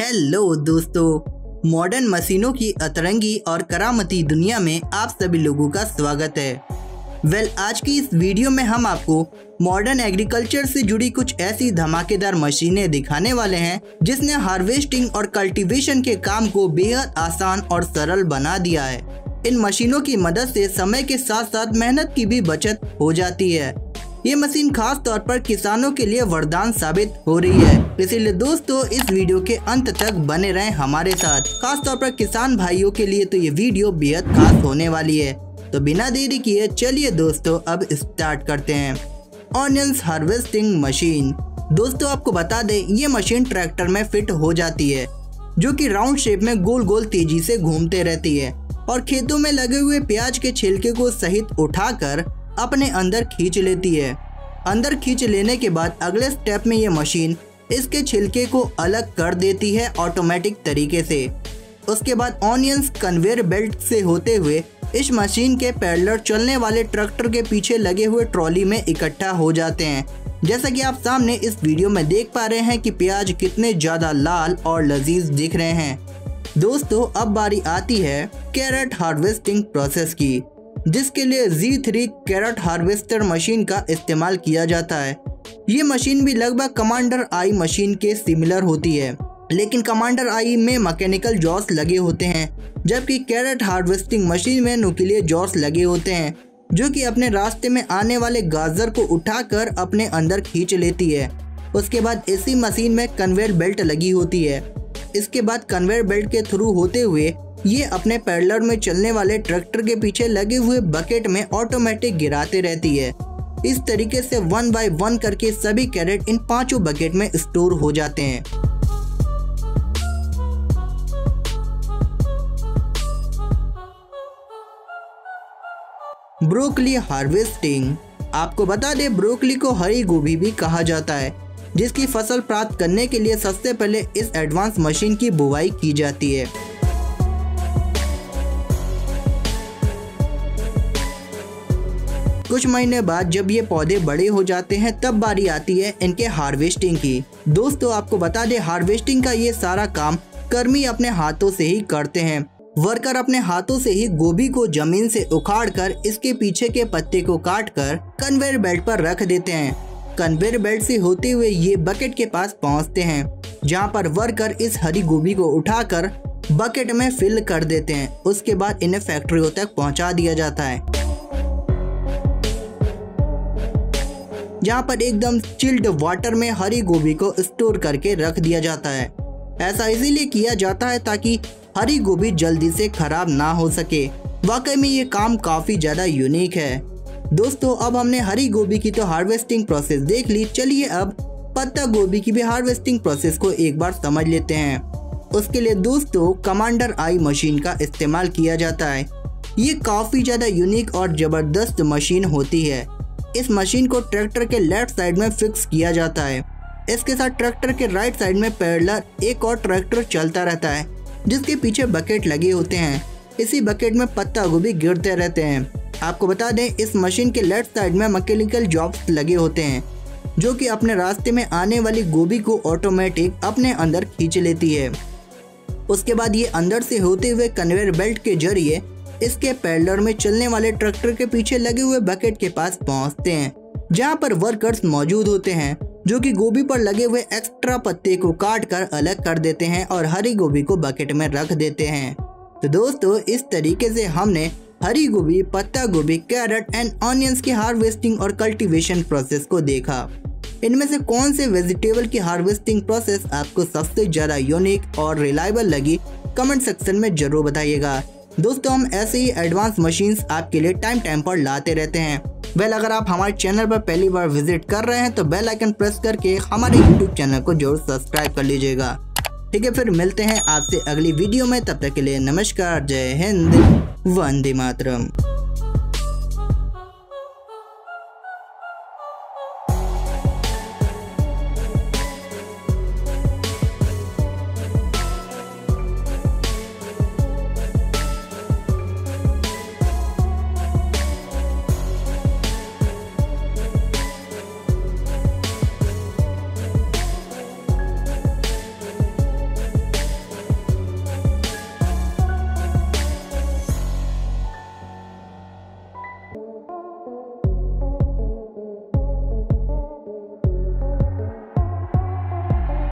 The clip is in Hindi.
हेलो दोस्तों, मॉडर्न मशीनों की अतरंगी और करामती दुनिया में आप सभी लोगों का स्वागत है। आज की इस वीडियो में हम आपको मॉडर्न एग्रीकल्चर से जुड़ी कुछ ऐसी धमाकेदार मशीनें दिखाने वाले हैं जिसने हार्वेस्टिंग और कल्टीवेशन के काम को बेहद आसान और सरल बना दिया है। इन मशीनों की मदद से समय के साथ साथ मेहनत की भी बचत हो जाती है। ये मशीन खास तौर पर किसानों के लिए वरदान साबित हो रही है, इसीलिए दोस्तों इस वीडियो के अंत तक बने रहें हमारे साथ। खास तौर पर किसान भाइयों के लिए तो ये वीडियो बेहद खास होने वाली है। तो बिना देरी किए चलिए दोस्तों अब स्टार्ट करते हैं। Onions harvesting machine. दोस्तों आपको बता दें, ये मशीन ट्रैक्टर में फिट हो जाती है, जो कि राउंड शेप में गोल गोल तेजी से घूमते रहती है और खेतों में लगे हुए प्याज के छिलके को सहित उठाकर अपने अंदर खींच लेती है। अंदर खींच लेने के बाद अगले स्टेप में ये मशीन इसके छिलके को अलग कर देती है ऑटोमेटिक तरीके से। उसके बाद ऑनियंस कन्वेयर बेल्ट से होते हुए इस मशीन के पैडलर चलने वाले ट्रैक्टर के पीछे लगे हुए ट्रॉली में इकट्ठा हो जाते हैं। जैसा कि आप सामने इस वीडियो में देख पा रहे हैं कि प्याज कितने ज्यादा लाल और लजीज दिख रहे हैं। दोस्तों अब बारी आती है कैरेट हार्वेस्टिंग प्रोसेस की, जिसके लिए Z3 कैरेट हार्वेस्टर मशीन का इस्तेमाल किया जाता है। ये मशीन भी लगभग कमांडर आई मशीन के सिमिलर होती है, लेकिन कमांडर आई में मैकेनिकल जॉस लगे होते हैं, जबकि कैरेट हार्वेस्टिंग मशीन में नुकीले जॉस लगे होते हैं, जो कि अपने रास्ते में आने वाले गाजर को उठाकर अपने अंदर खींच लेती है। उसके बाद इसी मशीन में कन्वेयर बेल्ट लगी होती है। इसके बाद कन्वेयर बेल्ट के थ्रू होते हुए ये अपने पैडलर में चलने वाले ट्रैक्टर के पीछे लगे हुए बकेट में ऑटोमेटिक गिराते रहती है। इस तरीके से 1 बाय 1 करके सभी कैरेट इन 5 बकेट में स्टोर हो जाते हैं। Broccoli harvesting. आपको बता दें, ब्रोकली को हरी गोभी भी कहा जाता है, जिसकी फसल प्राप्त करने के लिए सबसे पहले इस एडवांस मशीन की बुवाई की जाती है। कुछ महीने बाद जब ये पौधे बड़े हो जाते हैं तब बारी आती है इनके हार्वेस्टिंग की। दोस्तों आपको बता दें, हार्वेस्टिंग का ये सारा काम कर्मी अपने हाथों से ही करते हैं। वर्कर अपने हाथों से ही गोभी को जमीन से उखाड़कर इसके पीछे के पत्ते को काटकर कन्वेयर बेल्ट पर रख देते हैं। कन्वेयर बेल्ट से होते हुए ये बकेट के पास पहुंचते हैं, जहां पर वर्कर इस हरी गोभी को उठाकर बकेट में फिल कर देते हैं। उसके बाद इन्हें फैक्ट्रियों तक पहुंचा दिया जाता है, जहाँ पर एकदम चिल्ड वाटर में हरी गोभी को स्टोर करके रख दिया जाता है। ऐसा इसीलिए किया जाता है ताकि हरी गोभी जल्दी से खराब ना हो सके। वाकई में ये काम काफी ज्यादा यूनिक है। दोस्तों अब हमने हरी गोभी की तो हार्वेस्टिंग प्रोसेस देख ली, चलिए अब पत्ता गोभी की भी हार्वेस्टिंग प्रोसेस को एक बार समझ लेते हैं। उसके लिए दोस्तों कमांडर आई मशीन का इस्तेमाल किया जाता है। ये काफी ज्यादा यूनिक और जबरदस्त मशीन होती है। इस मशीन को ट्रैक्टर के लेफ्ट साइड में फिक्स किया जाता है। इसके साथ ट्रैक्टर के राइट साइड में पैडलर एक और ट्रैक्टर चलता रहता है, जिसके पीछे बकेट लगे होते हैं। इसी बकेट में पत्ता गोभी गिरते रहते हैं। आपको बता दें, इस मशीन के लेफ्ट साइड में मैकेनिकल जॉब्स लगे होते हैं, जो कि अपने रास्ते में आने वाली गोभी को ऑटोमेटिक अपने अंदर खींच लेती है। उसके बाद ये अंदर से होते हुए कन्वेयर बेल्ट के जरिए इसके पैडलर में चलने वाले ट्रैक्टर के पीछे लगे हुए बकेट के पास पहुंचते हैं, जहां पर वर्कर्स मौजूद होते हैं, जो कि गोभी पर लगे हुए एक्स्ट्रा पत्ते को काट कर अलग कर देते हैं और हरी गोभी को बकेट में रख देते हैं। तो दोस्तों इस तरीके से हमने हरी गोभी, पत्ता गोभी, कैरेट एंड ऑनियंस की हार्वेस्टिंग और कल्टीवेशन प्रोसेस को देखा। इनमें से कौन से वेजिटेबल की हार्वेस्टिंग प्रोसेस आपको सबसे ज्यादा यूनिक और रिलायबल लगी, कमेंट सेक्शन में जरूर बताइएगा। दोस्तों हम ऐसे ही एडवांस मशीन्स आपके लिए टाइम पर लाते रहते हैं। अगर आप हमारे चैनल पर पहली बार विजिट कर रहे हैं तो बेल आइकन प्रेस करके हमारे YouTube चैनल को जरूर सब्सक्राइब कर लीजिएगा। ठीक है, फिर मिलते हैं आपसे अगली वीडियो में। तब तक के लिए नमस्कार, जय हिंद, वंदे मातरम।